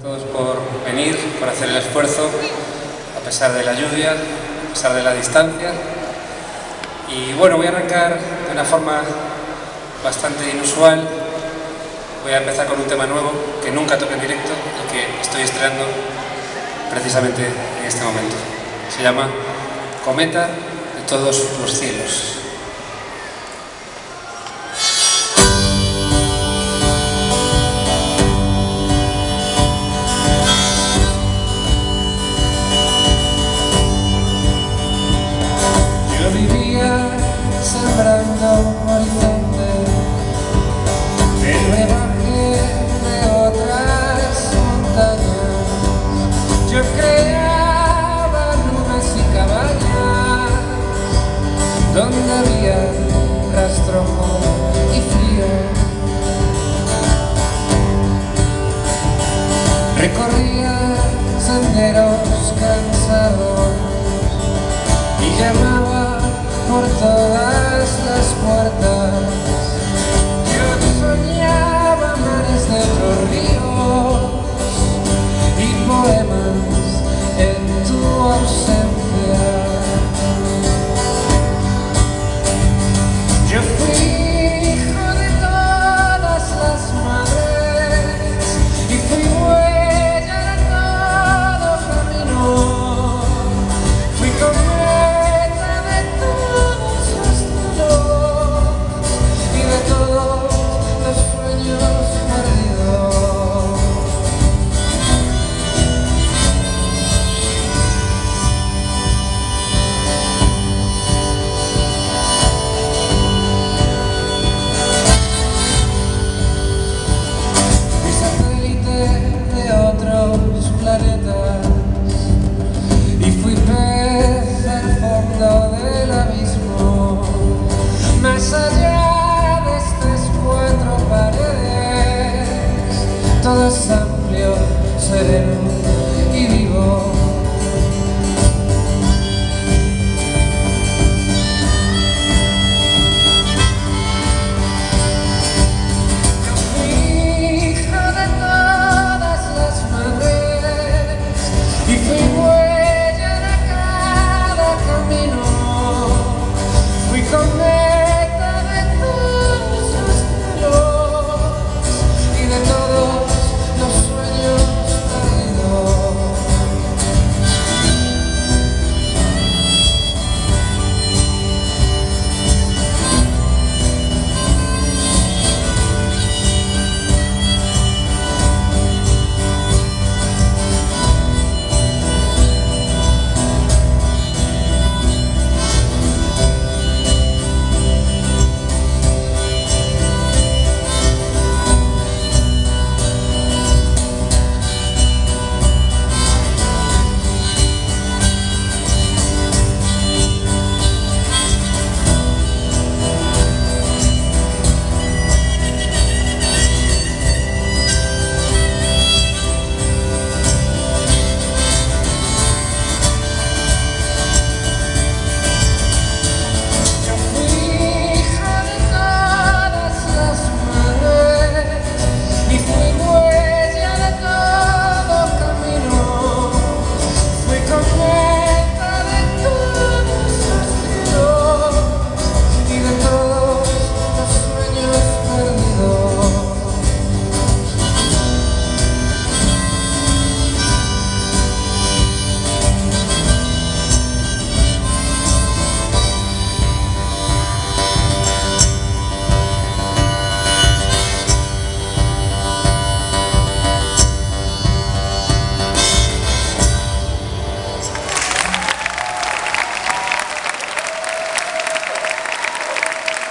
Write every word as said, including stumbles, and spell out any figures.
todos por venir, por hacer el esfuerzo, a pesar de la lluvia, a pesar de la distancia. Y bueno, voy a arrancar de una forma bastante inusual. Voy a empezar con un tema nuevo que nunca toqué en directo y que estoy estrenando precisamente en este momento. Se llama Cometa de todos los cielos. Sembrando horizonte el brebaje de otras montañas. Yo creaba nubes y cabañas donde había rastrojo y frío. Recorría senderos cansados y llamaba por todas las puertas. Yo soñaba mares de otros ríos y poemas en tu ausencia. Yo fui hijo de todas las madres y fui huella de todo camino. Fui con planetas y fui pez al fondo del abismo. Más allá de estas cuatro paredes, todo es amplio, sereno y vivo.